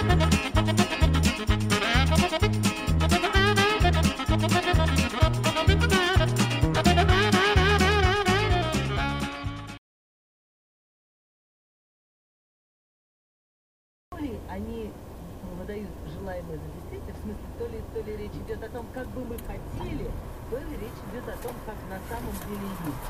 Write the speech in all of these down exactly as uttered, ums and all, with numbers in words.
Они выдают желаемое за действительное, в смысле, то ли, то ли речь идет о том, как бы мы хотели, то ли речь идет о том, как на самом деле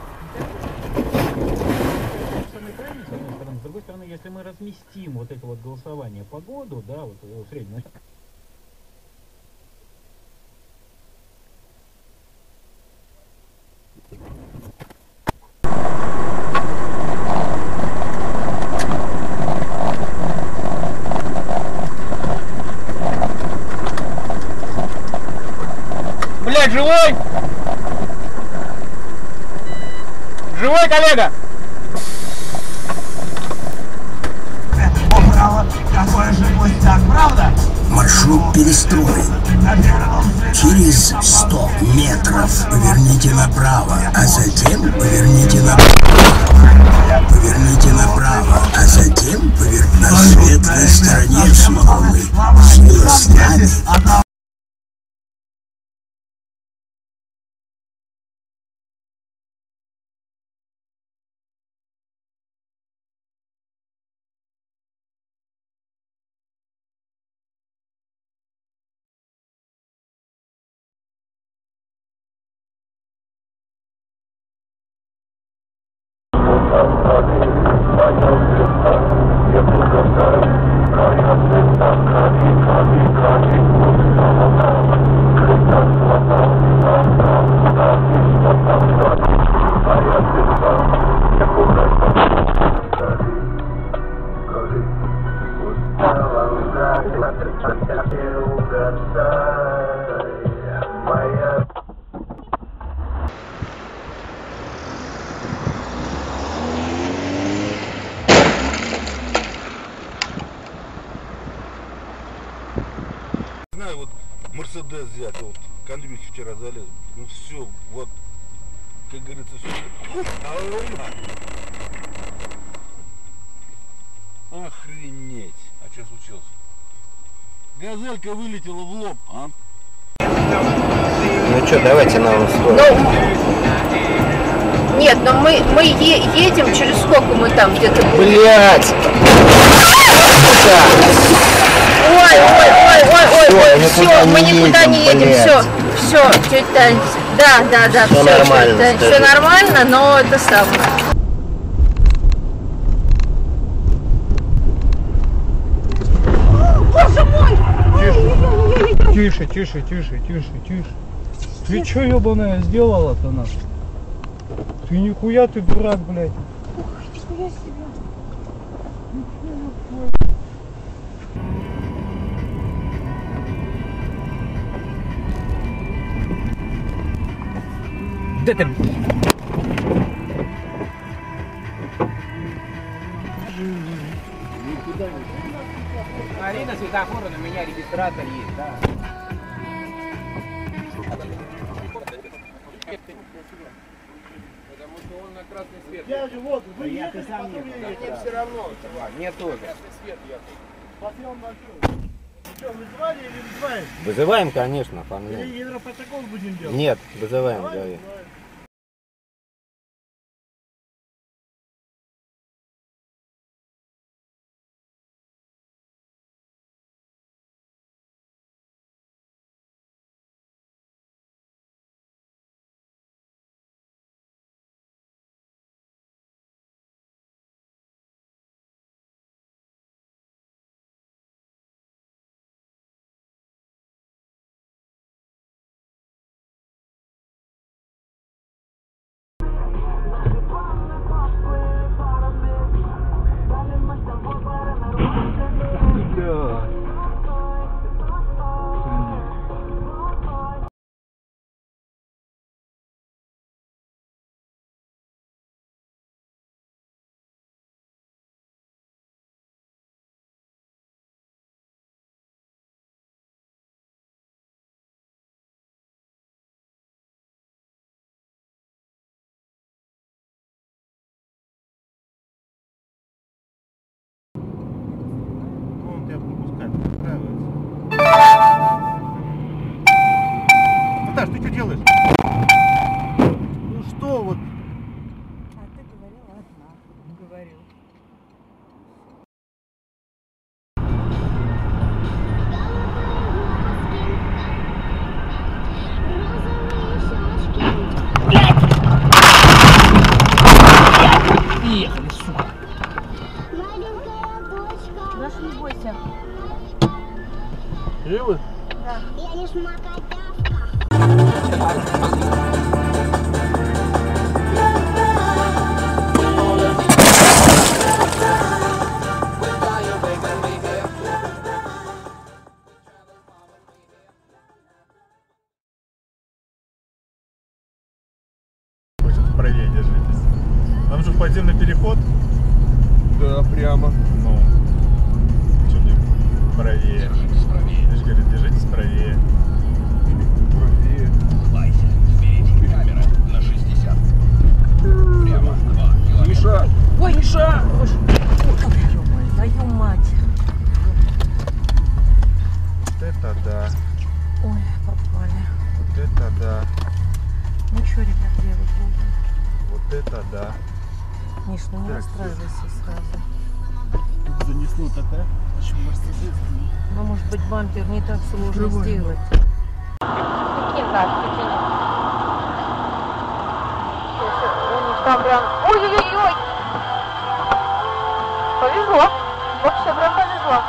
есть. С другой стороны, если мы разместим вот это вот голосование по году, да, вот в среднем. Блядь, живой? Живой, коллега? Какой же пустяк, правда? Маршрут перестроен. Через сто метров поверните направо, а затем поверните направо. Поверните направо, а затем поверните на светлой стороне школы. Сила с нами. Знаю, вот Мерседес взять, вот к Андрюхе вчера залез, ну все, вот, как говорится, все. Охренеть. А что случилось? Газелька вылетела в лоб, а? Ну что, давайте на сторону. Ну, нет, но мы, мы е едем, через сколько мы там где-то будем? Блять! Ой, ой, ой, ой, ой, ой, мы все, мы никуда не едем, блядь. все, все, тетя Тань, да, да, да, все, все, нормально, тетя Тань, все нормально, но это самое. Боже мой! Тише, тише, тише, тише, тише. Ты чё, ебаная, сделала-то нас? Ты нихуя, ты дурак, блядь. Ух, нихуя себе. Да ты... Смотри на светофору, на меня регистратор есть, да. Потому что он на красный свет. Я же вот, вы я ехали, сам потом я ехал. ехал. Мне все равно, чувак, мне тоже. Красный свет ехал. Посъем большой. Что, вызывали или вызываем? Вызываем, конечно, оформляем. Или гидропотокол будем делать? Нет, вызываем, Давай, говори. давай. Живы? Я не смотрю. Правее держитесь. Там же подземный переход. Да, прямо. Ну, что мне правее? Я же говорю, держитесь правее. Правее. Камера на шестьдесят. Прямо два километра. Миша! Ой, Миша! Ой, твою мать. Вот это да. Ой, попали. Вот это да. Ну что, ребят, делать будем? Вот это да. Миш, ну не Так, расстраивайся сразу. Занесло такая. Ну, может быть, бампер не так сложно Открывай. сделать. Прикинь, так, прикинь. Там прям... Ой-ой-ой! Повезло. Вообще прям повезло.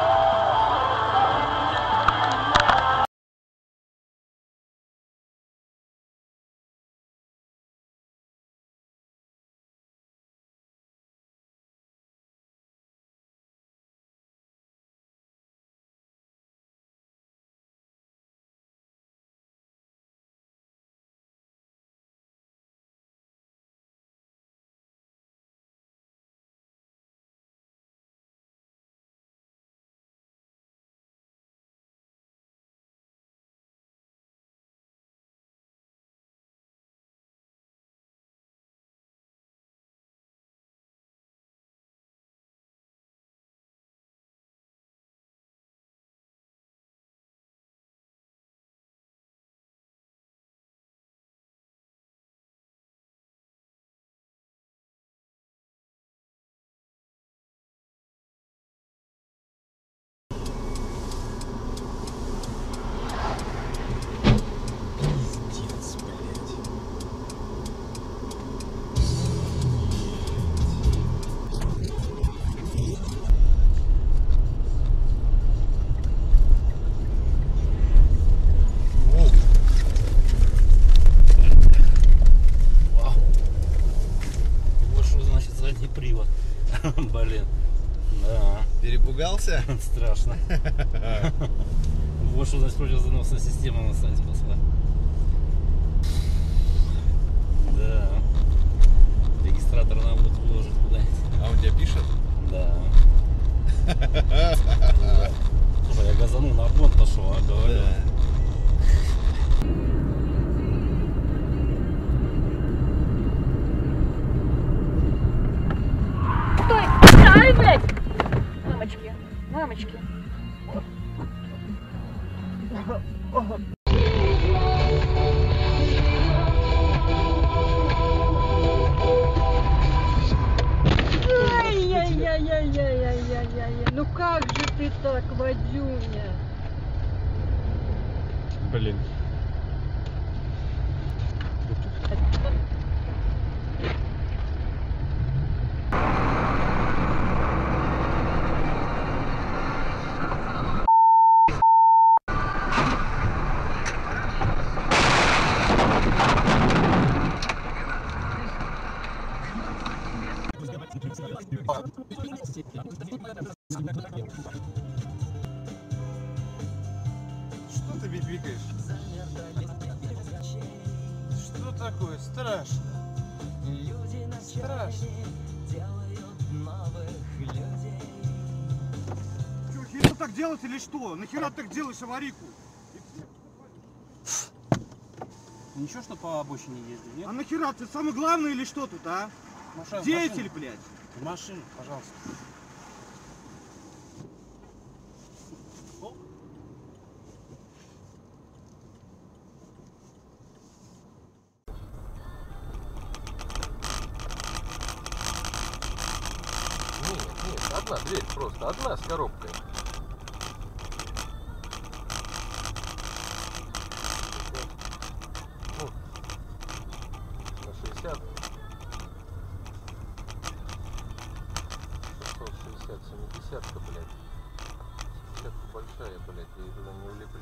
Привод. Блин. Да. Перепугался? Страшно. Вот что значит противозаносная система нас не спасла. Да. Регистратор нам вот выложит куда-нибудь. А он тебя пишет? Да. Слушай, я газанул на обгон пошел, а говорю. Ай, блядь! Мамочки, мамочки. Ай-яй-яй-яй-яй-яй-яй-яй. Ну как же ты так, Вадюня? Блин. Что ты бибикаешь? Что такое? Страшно. Страшно. Что, херня так делать или что? Нахера ты так делаешь аварийку? Ничего, что по обочине ездил, нет? А нахера ты самый главный или что тут, а? Машина, Деятель, машина. блядь. В машину, пожалуйста. Нет, нет, одна дверь просто, одна с коробкой. Ну, на шестьдесят. шестьсот шестьдесят, семидесятка, блядь. большая, блядь, я туда не улеплю.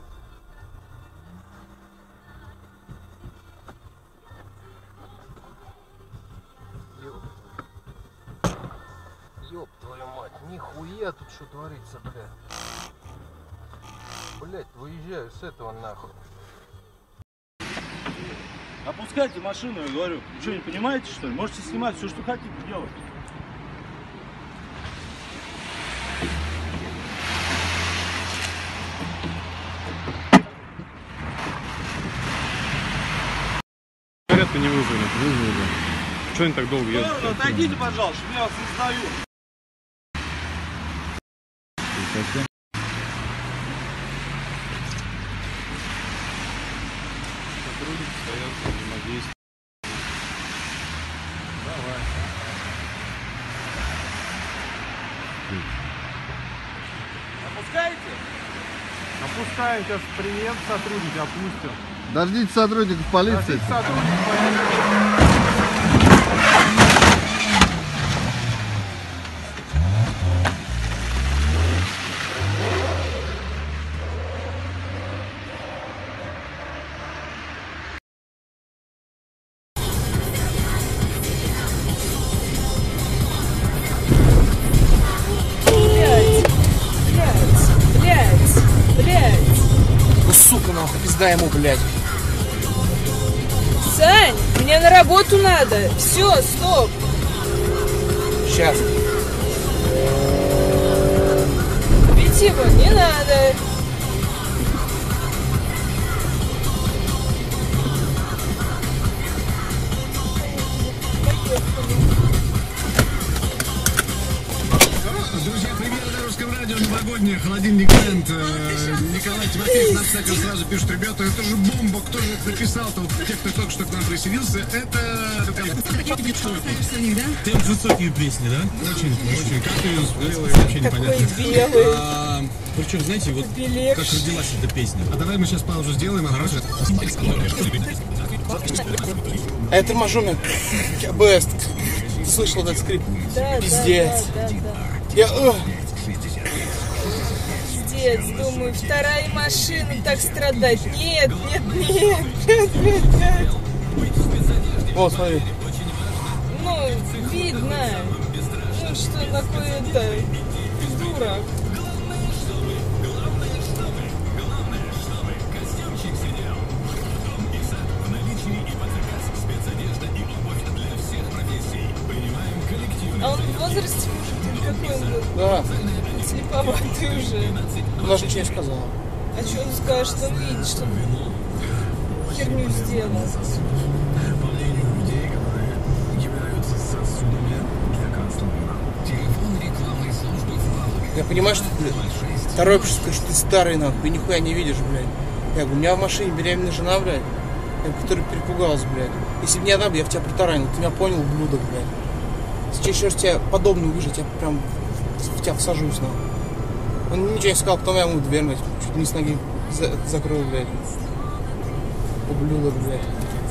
Ёп. Ёб твою мать, нихуя тут что творится, блядь. Блядь, выезжаю с этого нахуй. Опускайте машину, я говорю. Вы что, не понимаете, что ли? Можете снимать все, что хотите делать. Порядка не вызвали. Вызвали. Что они так долго едут? Ну, отойдите, пожалуйста, я вас не сдаю. Сотрудники стоят, взаимодействуют. Давай. Опускаете? Опускаем, сейчас приедут сотрудники, опустим. Дождитесь сотрудников полиции. Дождитесь сотрудников полиции. Нахуй, пизда ему, блядь. Сань, мне на работу надо. Все, стоп. Сейчас. Бить его не надо. Друзья, привет на русском радио, новогоднее, холодильник Грэнд. Николай Тимофеев на стекле сразу пишет: ребята, это же бомба, кто же это написал-то? Вот те, кто только что к нам присоединился, это... Темп высокие песни, да? Очень, очень. Как ты ее спела, вообще непонятно. Белый. А, причем, знаете, вот Белевший. как родилась эта песня. А давай мы сейчас паузу сделаем, а хорошо. Это Мажуна. Бест. Ты слышал этот скрип? Да, Пиздец. да, да, да, да. Я... О! Пиздец, думаю, вторая машина так страдать. Нет, нет, нет, нет, нет, нет. Вот, смотри. Ну, видно. Ну, что такое это... Дура. А он в возрасте, может, какой он был? Да. Слеповатый уже. Он даже ничего не сказал. А что он скажет, что он видит, что он херню сделал? Я понимаю, что ты торопишься, что ты старый, нахуй, ты нихуя не видишь, блядь. Я говорю, у меня в машине беременная жена, блядь, которая перепугалась, блядь. Если бы не она, я в тебя протаранил, ты меня понял, ублюдок, блядь. Если еще раз тебя подобно увижу, я прям в тебя всажусь, нахуй. Он ничего не сказал, потом я ему дверь, блядь, чуть не с ноги за закрыл, блядь. Ублюдок, блядь.